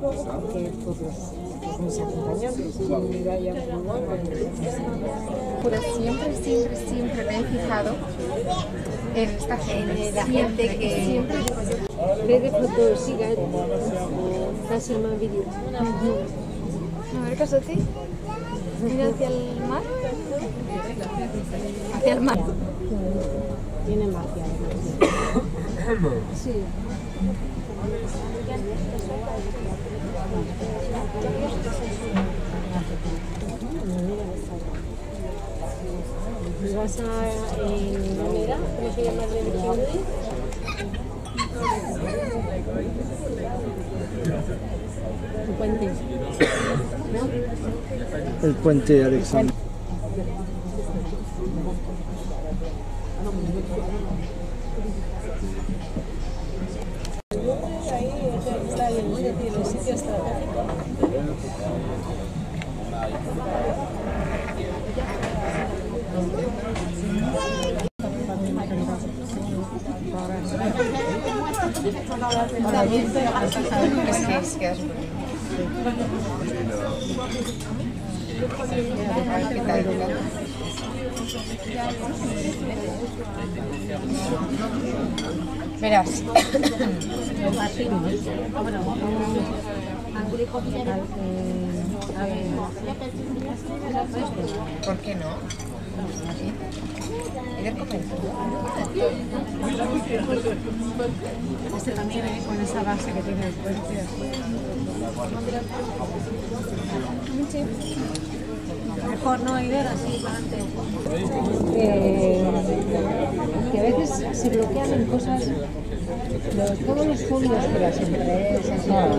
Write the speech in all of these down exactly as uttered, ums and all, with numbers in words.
que pues, los, mis acompañantes, y vaya igual. Pero siempre, siempre, siempre me he fijado en esta gente, la gente que... Siempre digo yo. Ve de fotos, siga, hace más vídeo. A ver, Casote. Mira hacia el mar. Hacia el mar. Tiene magia. Sí. ¿Vas a en la mera? ¿Cómo se llama el Chihuahua? El puente. ¿No? El puente Alexander. Ahí está el sitio estratégico. Verás. ¿Por qué no? Este también viene con esa base que tiene el puente. Sí. Mejor no ir así para adelante. Eh, que a veces se bloquean en cosas, los, todos los fondos de las empresas. Ah,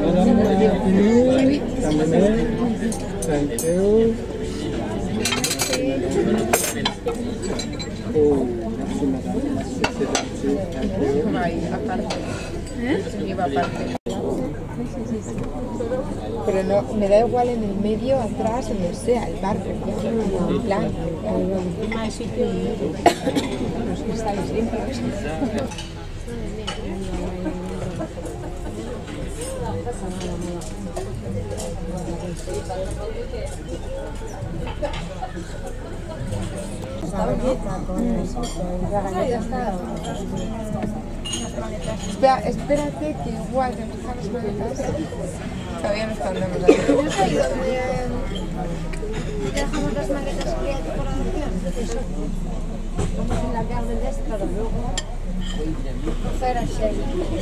thank you. Ahí, aparte. ¿Eh? Iba aparte. Pero no, me da igual en el medio, atrás, donde sea, el barrio, ¿no? En plan. Encima de sitio y los cristales limpios. Espera, espérate que igual te empiezan las maletas. Todavía no están dando las maletas. Dejamos las maletas aquí a decoración. Vamos en la carne de esta, pero luego Fuera seis.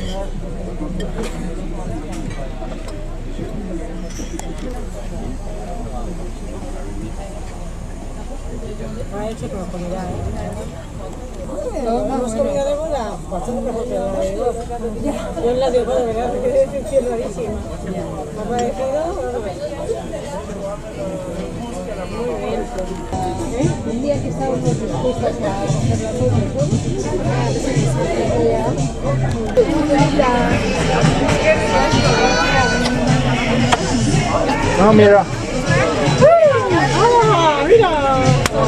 ha hecho como comida, ¿eh? ¿Hemos comido de boda? Bastante mejor que la de boda. Yo en la de boda, ¿verdad? Me quedé decepción rarísima. ¿Me ha parecido? Muy bien. ¿Eh? Un día que estábamos dispuestos a hacer la foto, Ah, mira. ¡Ah, mira!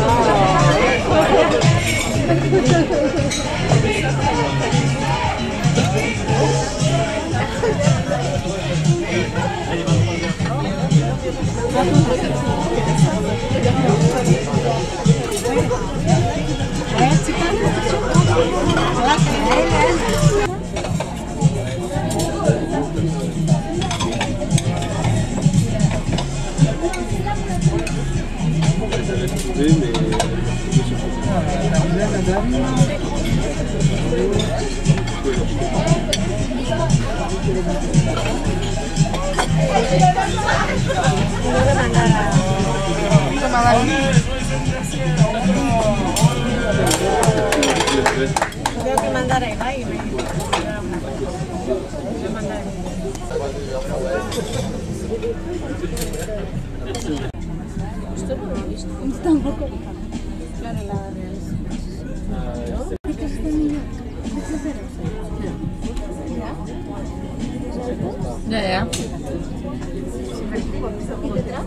Tengo que mandar a Eva y me esto no lo he visto. Tampoco. Claro, la realidad. ¿Qué es este niño? Ya, ya. ¿Y detrás?